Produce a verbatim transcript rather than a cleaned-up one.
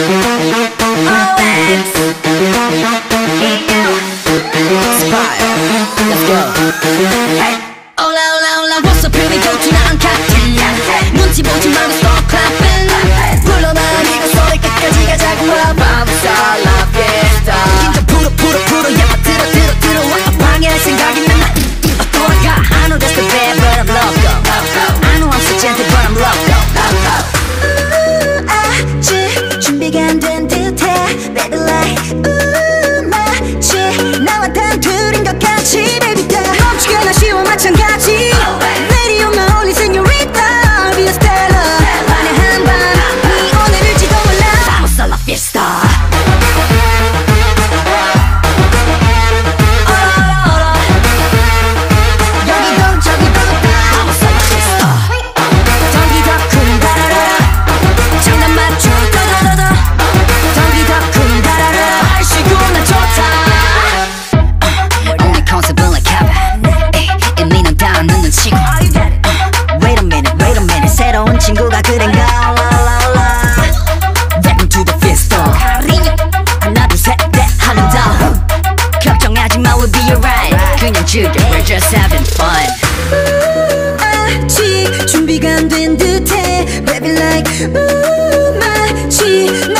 Let's go. Hey. Ola ola ola what's up baby 좋지는 않겠지 눈치 보지 말고 stop clapping 불러봐 네가 소리 끝까지 가자고 와 Vamos a la fiesta 긴장 풀어 풀어 풀어 예뻐 들어 들어 들어와 방해할 생각이면 나 돌아가 I know that's the bad but I'm loco I know I'm so gentle but I'm loco 우 아직 준비가 안 된 듯해 Baby like 우 마치 나와 단둘인 것 같이 Baby 다 멈추기나 쉬워 마찬가지 Lady on my only señorita Be a stellar 반에 한밤 네 오늘일지도 몰라 Vamos a la fiesta 여기도 저기도 다 Vamos a la fiesta 전기 덕후는 달아라 장단 맞춰 더더더더 전기 덕후는 달아라 날씨고 난 좋다 오늘 컨셉은 like cabin 의미는 다 넣는 친구 Wait a minute, wait a minute 새로운 친구가 그댄가 Welcome to the fiesta 하나 둘 셋 넷 하면 더 걱정하지 마 we'll be alright 그냥 즐겨 we're just having fun 아직 준비가 안 된 듯해 Baby like 우 마치